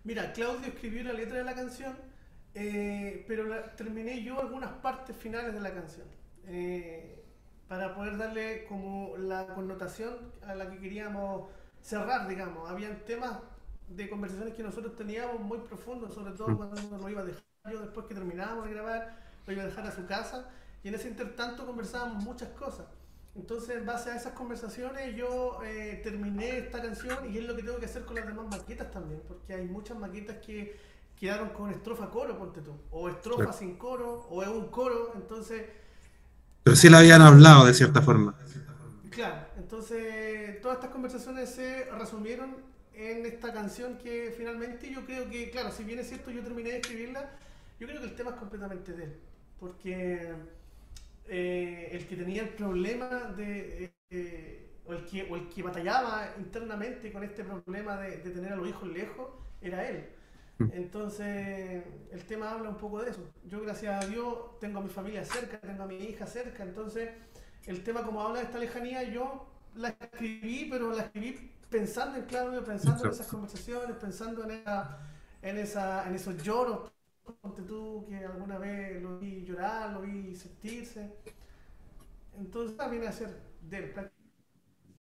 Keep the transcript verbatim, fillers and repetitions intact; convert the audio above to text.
Mira, Claudio escribió la letra de la canción, eh, pero la- terminé yo algunas partes finales de la canción. eh, para poder darle como la connotación a la que queríamos cerrar, digamos. Habían temas de conversaciones que nosotros teníamos muy profundos, sobre todo Mm. cuando lo iba a dejar yo después que terminábamos de grabar, lo iba a dejar a su casa, y en ese intertanto conversábamos muchas cosas. Entonces, en base a esas conversaciones, yo eh, terminé esta canción y es lo que tengo que hacer con las demás maquetas también, porque hay muchas maquetas que quedaron con estrofa coro, ponte tú, o estrofa Claro. sin coro, o es un coro, entonces, Pero sí la hay habían que... hablado de cierta forma. Claro, entonces todas estas conversaciones se resumieron en esta canción que finalmente yo creo que, claro, si bien es cierto yo terminé de escribirla, yo creo que el tema es completamente de él, porque eh, el que tenía el problema de, eh, o, el que, o el que batallaba internamente con este problema de, de tener a los hijos lejos, era él. Mm. Entonces, el tema habla un poco de eso. Yo, gracias a Dios, tengo a mi familia cerca, tengo a mi hija cerca, entonces el tema como habla de esta lejanía, yo la escribí, pero la escribí pensando en Claudio, pensando en esas Exacto. conversaciones, pensando en, esa, en, esa, en esos lloros, ponte tú, que alguna vez lo vi llorar, lo vi sentirse. Entonces, viene a ser de él,